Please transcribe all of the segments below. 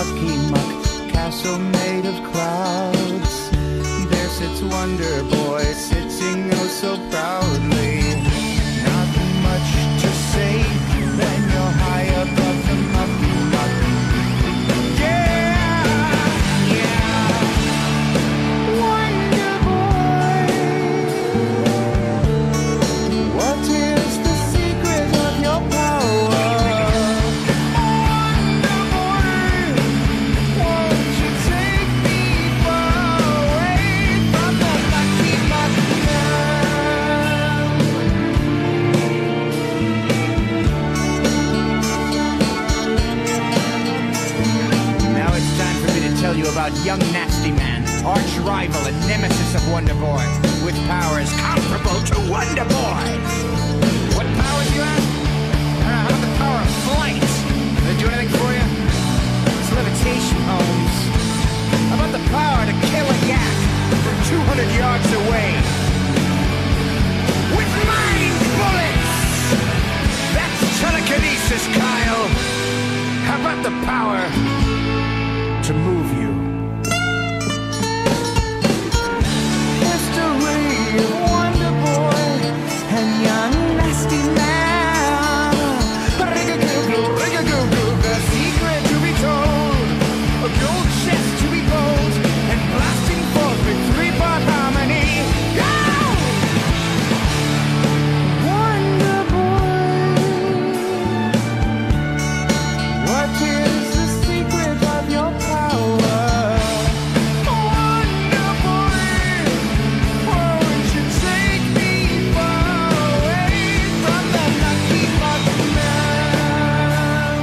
mucky muck castle made of clouds. There sits Wonderboy, sitting oh so proudly. Not much to say, then you're high above the mucky muck. Yeah, yeah. Wonderboy, what is the secret of your power? Wonderboy, won't you take me far away from the mucky muck now? Now it's time for me to tell you about young Nasty Man, arch rival and nemesis of Wonderboy, with powers comparable to Wonderboy. What powers, you ask? How about the power of flight? Does it do anything for you? It's levitation, Holmes. How about the power to kill a yak from 200 yards away? With mind bullets! That's telekinesis, Kyle! How about the power to move you? History of Wonderboy and young Nasty Man. Rig-a-goo-goo, the secret to be told, a gold chest to be bold, and blasting forth with three-part harmony. Go! Wonderboy, what is the secret of your power? Wonderboy, won't you take me far away from the mucky muck man?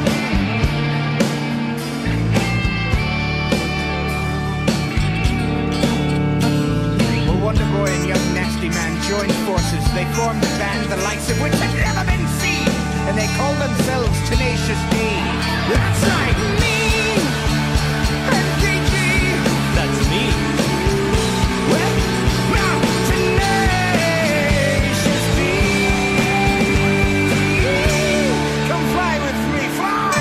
Well, Wonderboy and young Nasty Man joined forces. They formed a band the likes of which had never been seen, and they called themselves Tenacious. That's right, me and KG. That's me. Well, now Tenacious D. Come fly with me, fly!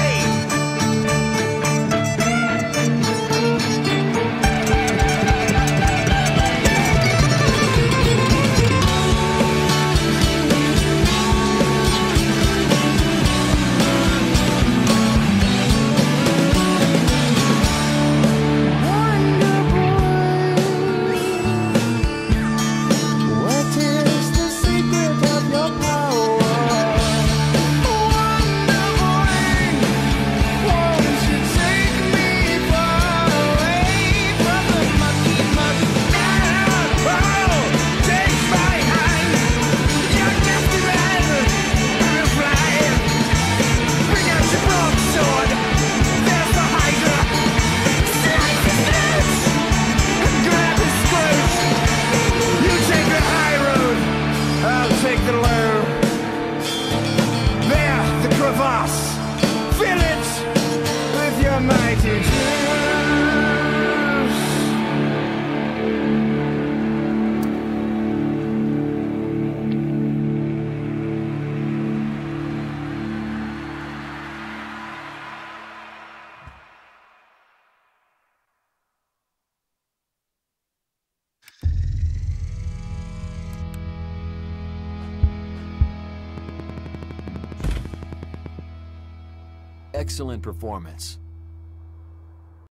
What is the secret of your power? Wonderboy, won't you take me far away from the mucky muck man? Oh, take my hand, young Nasty Man, we'll fly. Bring out your broadsword, there's the Hydra. Slice his nuts and grab his throat. You take the high road, I'll take the low. There, the crevasse. Fill it with your mighty juice. Excellent performance.